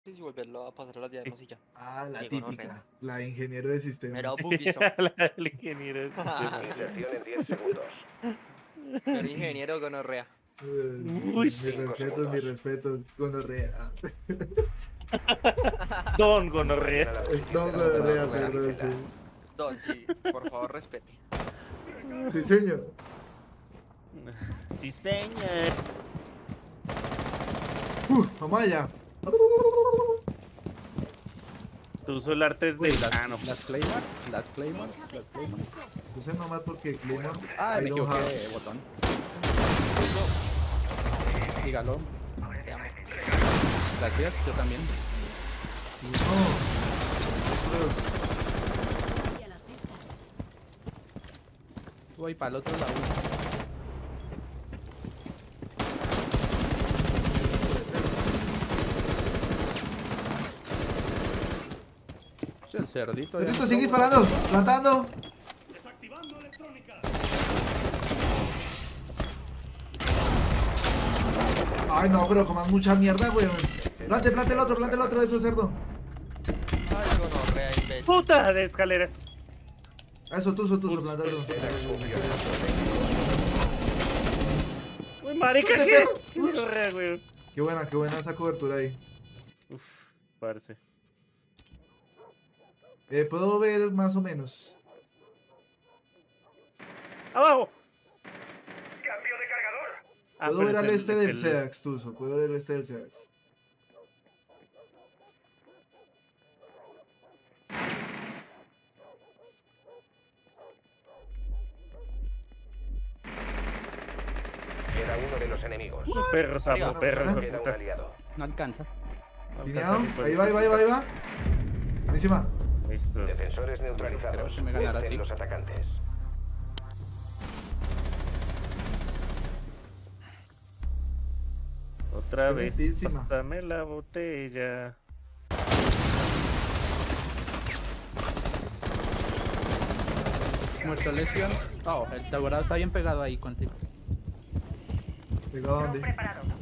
y volverlo a pasar a las diademas y ya. Ah, la Diego, no, típica. La ingeniero de sistemas. Mira, Bugiso. La del ingeniero de sistemas. Inserción en 10 segundos. Pero ingeniero gonorrea. Uy. Mi respeto, gonorrea. Don Llega gonorrea. la posición No, de la gonorrea, bomba perdón, nuclear. sí. Don, sí, por favor, respete. Sí, señor. Sí, señor. Vamos allá. Tú usó el arte Uy, de... las Claymores. Puse nomás porque Claymore. Ay, me I don't equivoqué have. de botón. Dígalo. Te amo. Gracias, yo también. No. Y a las vistas. Voy para el otro lado. Sí, el cerdito. ya Cerdito, entró, sigue güey. disparando, plantando. Ay, no, pero comas mucha mierda, weón. Plante el otro, eso, cerdo. Ay, gonorrea, imbécil. ¡Puta de escaleras! Eso, tuzo, plantalo. Uy, marica, Puta, ¿qué? perro. Qué gonorrea, güey. Qué buena esa cobertura ahí. Uf, parce. Puedo ver más o menos. ¡Abajo! Puedo pero ver es al el- este es del el- Sedax, Tuzo. Puedo ver al este del Sedax. Queda uno de los enemigos. Perro, sapo, Arriba. perro, hijo de Queda un puta. aliado. No alcanza. Lineado. Alcanza, Ahí va. Buenísima. Listos. Defensores neutralizados. Creo que me ganará Vencen así. los atacantes. Otra vez, Excelentísima. pásame la botella. Muerto lesión. Oh, el taburado está bien pegado ahí contigo. ¿Pegado a dónde?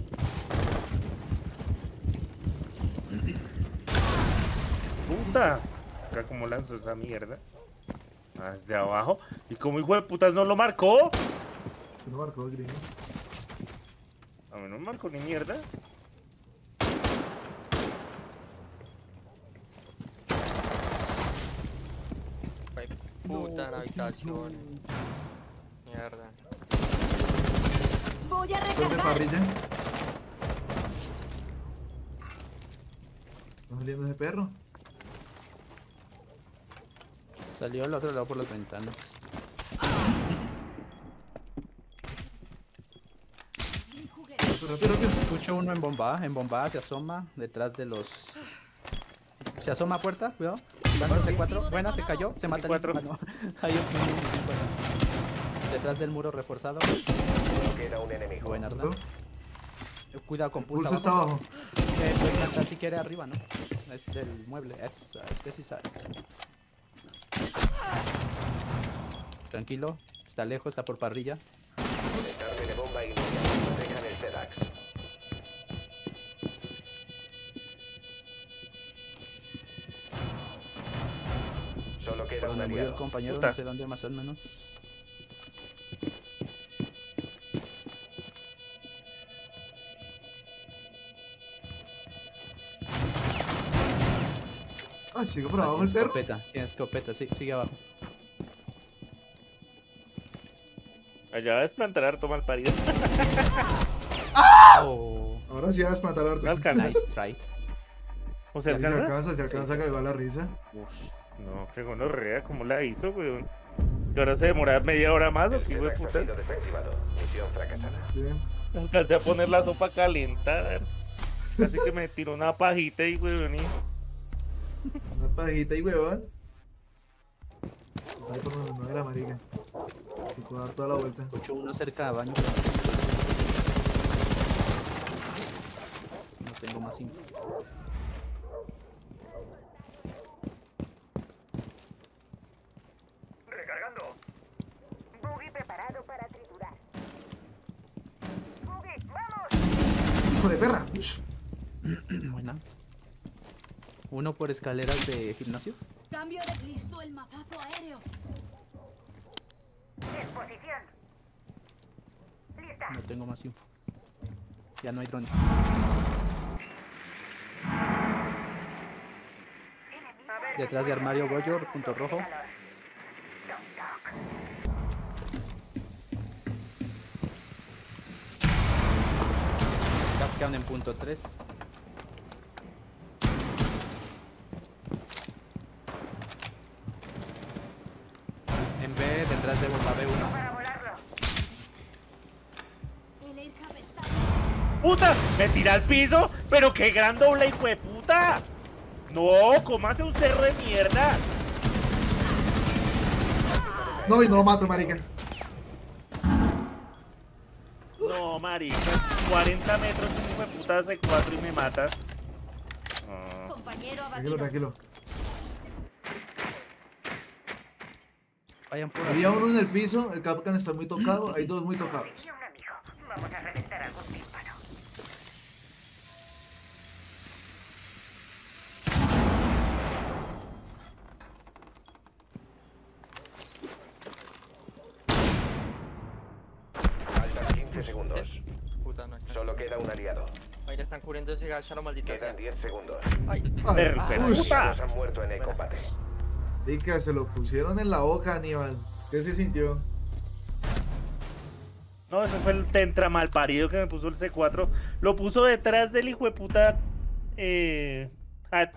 ¡Puta! Acá como lanzo esa mierda. Más de abajo. ¿Y como hijo de putas no lo marcó? Se lo marcó el gringo. A mí no me marcó ni mierda. Ay, puta en habitación. Mierda. Voy a Ponme recargar. parrilla. ¿Está saliendo ese perro? Salió al otro lado por las ventanas. Rápido. Escucho uno en bomba, se asoma detrás de los... Se asoma a puerta, cuidado. Lánzase 4. Buena, se cayó, se mata el Cuatro. mismo. Hay un detrás del muro reforzado. Solo queda un enemigo. Buena, ¿verdad? Cuidado con pulso. Pulso está abajo. Puede plantar si quiere arriba, ¿no? Es del mueble. Este sí sabe. Tranquilo, está lejos, está por parrilla. Descargue de bomba inmediata. Protejan el Sedax. Solo queda Por un donde murió el aliado. compañero, Puta. no sé dónde más o menos. Ay, sigue por abajo el Tiene perro. tiene escopeta, sí, sigue abajo. Allá va a desplantar harto mal parido. Oh, Ahora sí vas a matar a No Arthur. alcanza. nice try. ¿O sea, Si alcanza? se alcanza a cagar la risa. Ush, no, qué gonorrea, ¿cómo la hizo, weón? ¿Y ahora se demora media hora más o El qué hijo de Sedax ha puta? sido desactivado. Misión fracasada. Sí. Alcancé a poner la sopa a calentar. Casi que me tiró una pajita y weón. Una pajita y huevón. Ahí por donde no era marica. Se puede dar toda la vuelta. Escucho uno cerca de baño. No tengo más info. Recargando. Buggy preparado para triturar. Buggy, vamos. ¡Hijo de perra! Ush. Buena. Uno por escaleras de gimnasio. Cambio de listo el mazazo aéreo. Disposición. Lista. No tengo más info. Ya no hay drones. A ver, Detrás de armario Goyo, punto rojo. Capcan en punto 3. En B, detrás de bomba B1. para volarlo. El aircap está. ¡Puta! ¡Me tira al piso! ¡Pero qué gran doble, hijo de puta! ¡No! ¿Cómo hace un cerro de mierda? No, y no lo mato, marica. No, marica. 40 metros, un hijo de puta hace 4 y me mata. No. Compañero Tranquilo, abatido. tranquilo. Vayan por Había así. uno en el piso, el Capcan está muy tocado, hay dos muy tocados. Y un amigo. Vamos a reventar algún tímpano. Faltan 15 segundos. Puta, no. Solo queda un aliado. Ahí le están cubriendo ese gachalo, maldita sea. Quedan 10 segundos. Ay, Ay, Pero, uy, puta. Los han muerto en el combate. marica, se lo pusieron en la boca, Aníbal. ¿Qué se sintió? No, ese fue el tentra malparido que me puso el C4. Lo puso detrás del hijo de puta. Hat.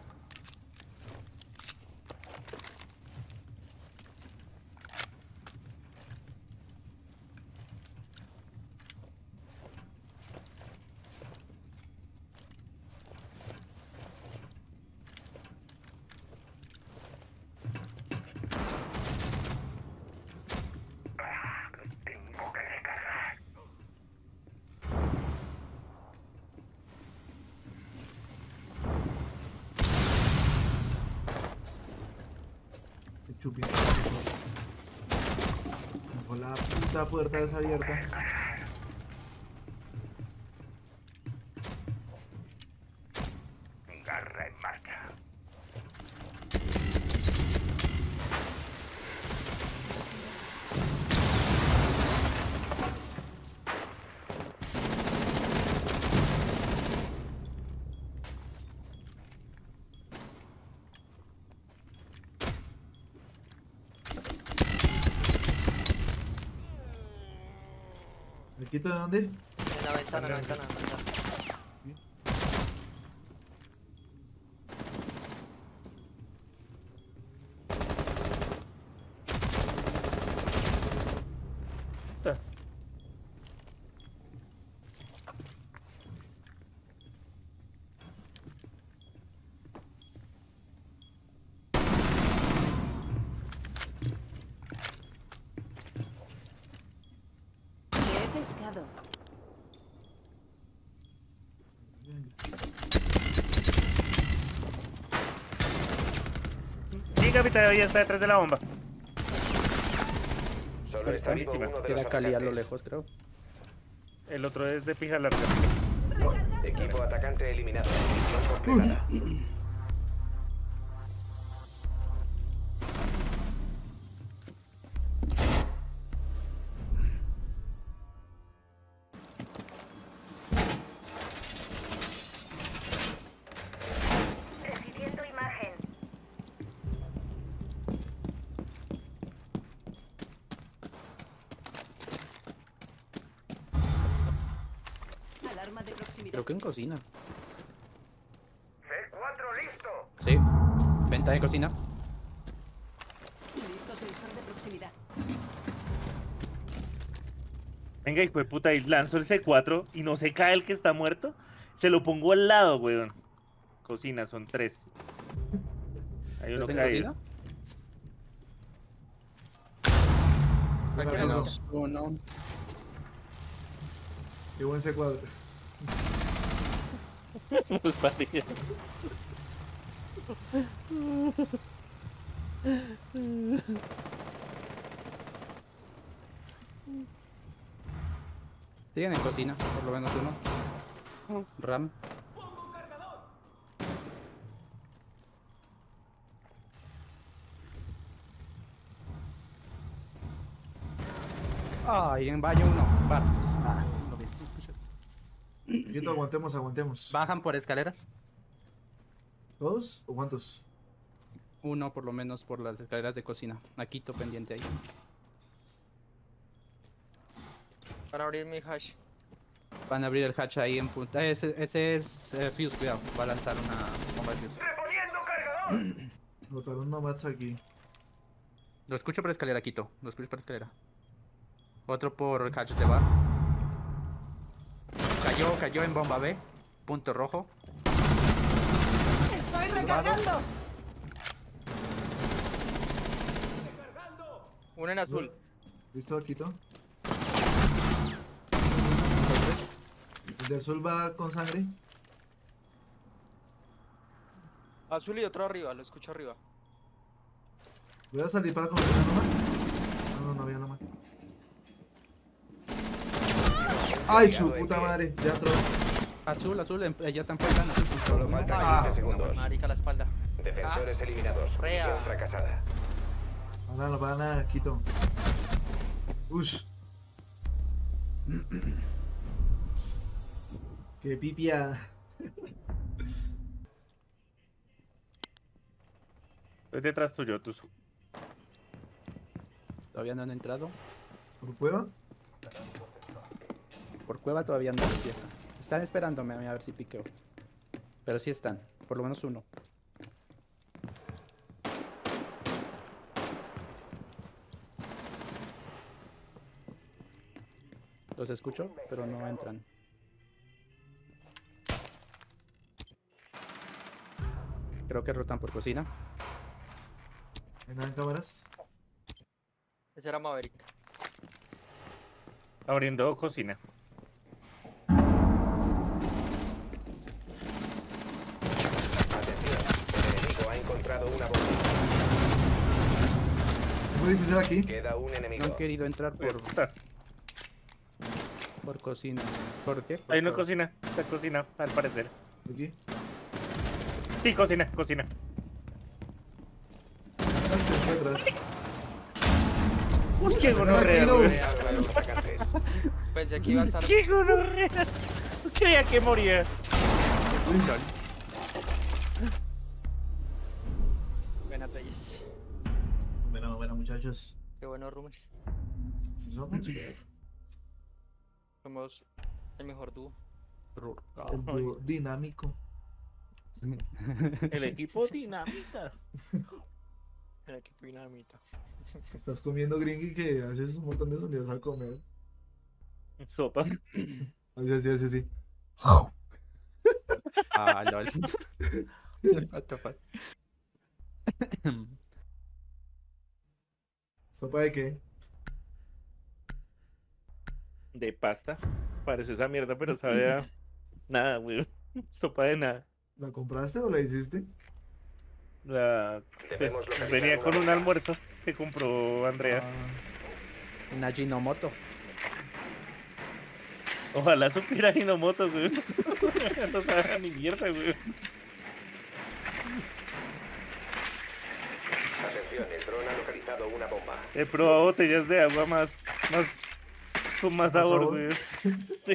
Tengo que recargar. Qué chupín. Dejó la puta puerta desabierta. Garra en marcha. ¿Me quito de dónde? en la ventana, en la ventana, en la ventana. Puta. Te he pescado. Sí, capitán, ya está detrás de la bomba. Solo está vivo Buenísima. uno de Queda los Cali a lo atacantes. lejos, creo. El otro es de pija larga. Equipo atacante eliminado. Misión completada. Recibiendo imagen. Alarma de proximidad. Creo que en cocina. C4 listo. Sí. Venta de cocina. Listo sensor de proximidad. Venga, hijo de puta, y lanzo el C4 y no se cae el que está muerto. Se lo pongo al lado, weón. Cocina, son 3. Hay uno ¿Estás en caído. cocina? Cualquiera de los- Uno. Qué buen C4. Pues, patilla. Siguen en cocina, por lo menos uno. RAM. Ay, en valle uno. Bar. Ah, lo vi. Quito, aguantemos, aguantemos. Bajan por escaleras. ¿Todos o cuántos? Uno por lo menos por las escaleras de cocina. Aquito pendiente ahí. Para abrir mi hash. Van a abrir el hatch ahí en punta. Ese es Fuse, cuidado. Va a lanzar una bomba de Fuse. ¡Reponiendo cargador! Botaron nomads aquí. Lo escucho por escalera, Quito. Lo escucho por escalera. Otro por hatch de bar. Cayó en bomba B. Punto rojo. ¡Estoy recargando! Uno en azul. ¿Listo, Quito? El de azul va con sangre. Azul y otro arriba, lo escucho arriba. Voy a salir para comer una nomad. No había nomad. Ay, su puta madre. Ya entró. Azul, ya están puestas. Solo faltan 15 segundos. Marica, la espalda. Defensores eliminados. Rea. Misión fracasada. No para nada, Quito. Ush. Qué pipiada. Estoy detrás tuyo, Tuzo. Todavía no han entrado. ¿Por cueva? Por cueva todavía no empieza. Están esperándome a ver si piqueo. Pero sí están. Por lo menos uno. Los escucho, pero no entran. Creo que rotan por cocina. ¿Hay nada en cámaras? Ese era Maverick. Abriendo cocina. Atención. El enemigo ha encontrado una bomba. Es muy difícil aquí. Queda un No enemigo. han querido entrar por cocina. ¿Por qué? Hay una cocina. Está cocina, al parecer. Aquí. Sí, cocina. Aquí atrás. Uy, qué gonorrea, Tranquilo. güey. Cuidado a los atacantes. Pensé que iba a estar. ¡Qué gonorrea! Creía que moría. Buena Pace. Bueno, muchachos. Qué buenos rumors. Si somos Somos el mejor dúo. el dúo dinámico. El equipo dinamita. El equipo dinamita. Estás comiendo gringy que haces un montón de sonidos al comer. Sopa. Así. Ah, lol. What the fuck. ¿Sopa de qué? De pasta. Parece esa mierda, pero sabe a nada, güey. Sopa de nada. ¿La compraste o la hiciste? Pues, Debemos localizar venía una con un bomba. almuerzo que compró Andrea. Una Ginomoto. Ojalá supiera Hinomoto, güey. No sabe ni mierda, güey. Atención, el dron ha localizado una bomba. He probado botellas de agua con más ¿Más sabor, sabor? güey. Sí.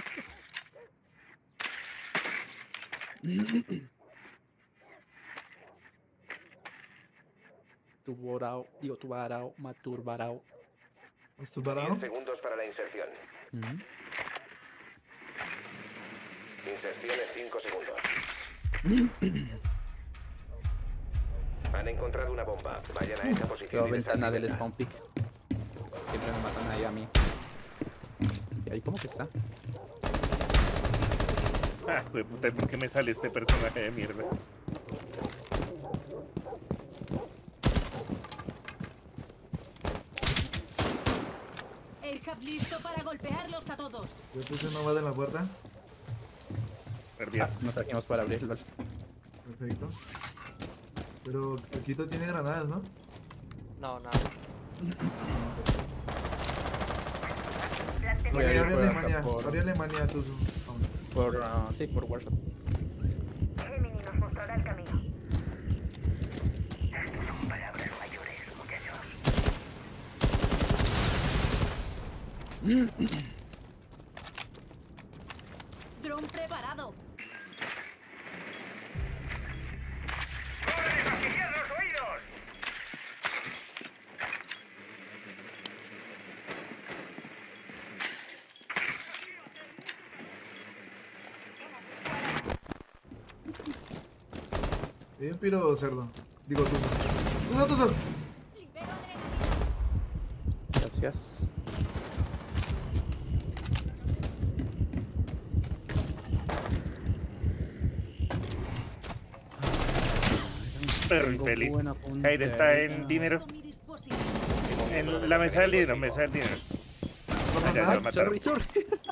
Tubarao, maturbarao. ¿Es tu parado? 10 segundos para la inserción. Inserción en 5 segundos. Han encontrado una bomba. Vayan a esa posición. Veo y ventana del desactívenla. spawn pick. Siempre me matan ahí a mí. ¿Y ahí cómo que está? Ah, güey, puta, ¿por qué me sale este personaje de mierda? El cap listo para golpearlos a todos. Yo puse nomás en la puerta. Perdí. Nos trajimos para abrirlo. Perfecto. Pero Quito tiene granadas, ¿no? No, nada. Voy a ir Abre por acá Alemania. por- Abre Alemania, tú. Sí, por Warsaw. Gemini nos mostrará el camino. Estas son palabras mayores, muchachos. Dron preparado. ¡Órdenes a pillar los oídos! Bien piro, cerdo. Digo tú. Tú. Libero adrenalina. Gracias. Perro Tengo infeliz. buena Kaid está en puntería. dinero. Puesto mi dispositivo. En la mesa del dinero, mesa del dinero. Ah, ya, ya lo mataron. Sorry.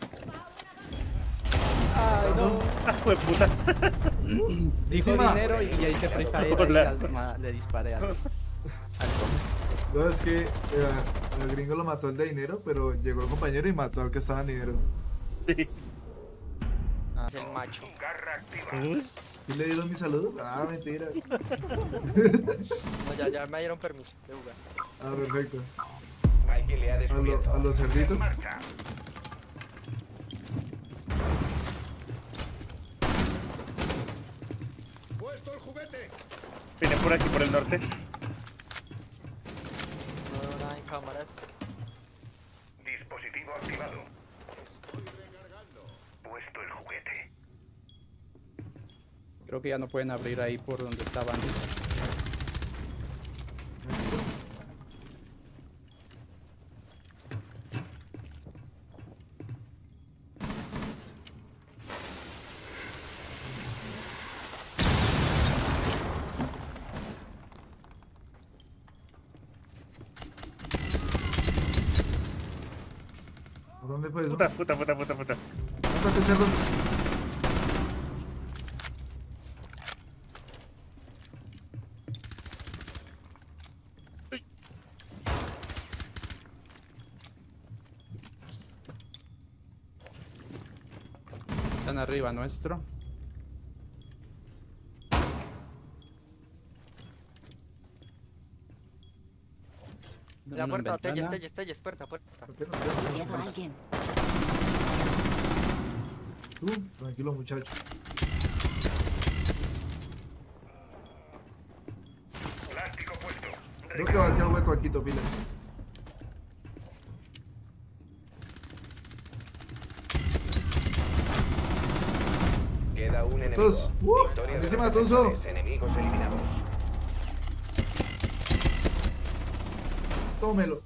Ay, no. Ah, jueputa. Dijo Encima. dinero y ahí se Free Fire Hola. ahí le disparé al No, es que el gringo lo mató el de dinero, pero llegó el compañero y mató al que estaba en dinero. Sí. Es el macho. Garra activa. Uy. ¿Y le dieron mi saludo? Ah, mentira. No, ya me dieron permiso de jugar. Ah, perfecto. Alguien le ha descubierto. A los cerditos. Marcha. Vienen por aquí, por el norte. No, nada en cámaras. Dispositivo activado. Puesto el juguete. Creo que ya no pueden abrir ahí por donde estaban. ¿Por dónde fue eso? Puta. Mátate, cerdo. Están arriba nuestro. La Uno en puerta, ventana. Telles, puerta. Veo a alguien. Tú, tranquilo, muchacho. Plástico puesto. Creo que va hacia el hueco aquí, Topilas. Queda un enemigo. Todos. Victoria de Encima, los Tuzo. defensores, enemigos eliminados. Tómelo.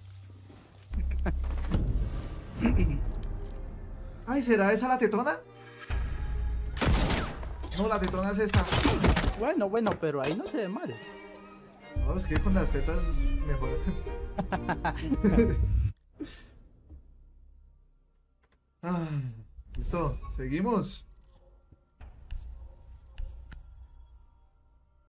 Ay, ¿será esa la tetona? No, la tetona es esta. Bueno, pero ahí no se ve mal. No, es que con las tetas mejor. Ah, listo, seguimos.